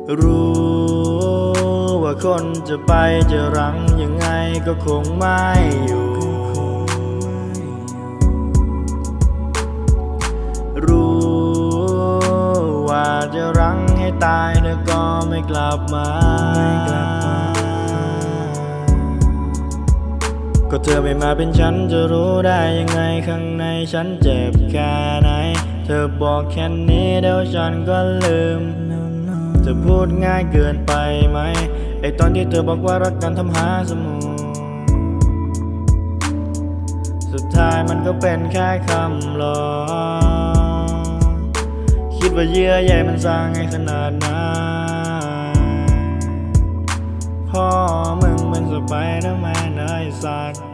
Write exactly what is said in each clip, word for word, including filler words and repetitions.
รู้ว่าคนจะไปจะรังยังไงก็คงไม่อยู่รู้ว่าจะรังให้ตายเธอก็ไม่กลับมาก็เธอไม่มาเป็นฉันจะรู้ได้ยังไงข้างในฉันเจ็บแค่ไหนเธอบอกแค่นี้เดี๋ยวฉันก็ลืมเธอพูดง่ายเกินไปไหมไอตอนที่เธอบอกว่ารักกันทำหาสมุนสุดท้ายมันก็เป็นแค่คำหลอกคิดว่าเยื่อใยมันสร้างให้ขนาดนั้นพ่อมึงเป็นสไปเดอร์แมนไอ้สัตว์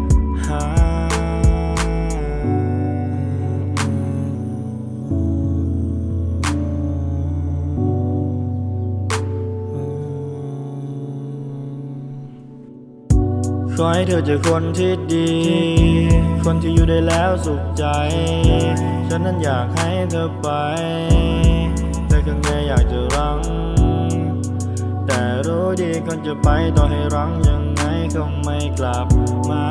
ขอให้เธอเจอคนที่ดีคนที่อยู่ได้แล้วสุขใจฉันนั้นอยากให้เธอไปแต่ข้างในอยากจะรังแต่รู้ดีคนจะไปต่อให้รังยังไงคงไม่กลับมา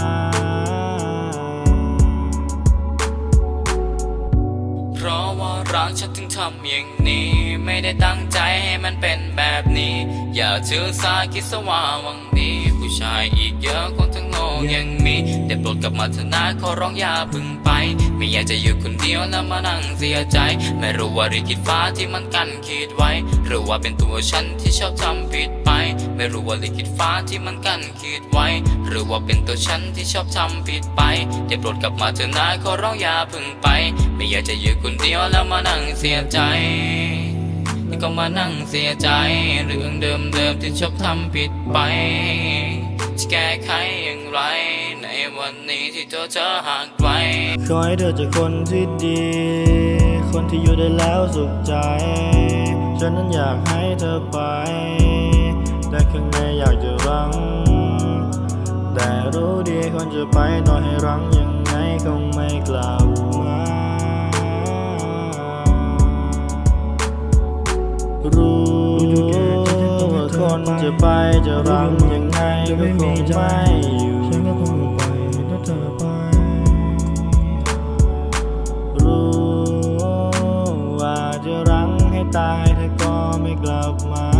เพราะว่ารักฉันถึงทำอย่างนี้ไม่ได้ตั้งใจให้มันเป็นแบบนี้อย่าถือสาคิดซะว่าหวังดีผู้ชายอีกเยอะคนทั้งโง่ยังมีแต่โปรดกลับมาเถอะนะขอร้องอย่าพึ่งไปไม่อยากจะอยู่คนเดียวแล้วมานั่งเสียใจไม่รู้ว่าริขิตฟ้าที่มันกั้นขีดไว้หรือว่าเป็นตัวฉันที่ชอบทำผิดไปไม่รู้ว่าลิขิตฟ้าที่มันกั้นขีดไว้หรือว่าเป็นตัวฉันที่ชอบทำผิดไปแต่โปรดกลับมาเถอะนะขอร้องอย่าพึ่งไปไม่อยากจะอยู่คนเดียวแล้วมานั่งเสียใจก็มานั่งเสียใจเรื่องเดิมๆที่ชอบทำผิดไปจะแก้ไขอย่างไรในวันนี้ที่เธอเธอห่างไกลขอให้เธอเจอคนที่ดีคนที่อยู่ได้แล้วสุขใจฉันนั้นอยากให้เธอไปแต่ข้างในอยากจะรังแต่รู้ดีคนจะไปต่อให้รังยังไงคงไม่กลับมารู้ว่าคนจะไปจะรังยังไงก็คงไม่อยู่ฉันก็คงไปถ้าเธอไปรู้ว่าจะรังให้ตายเธอก็ไม่กลับมา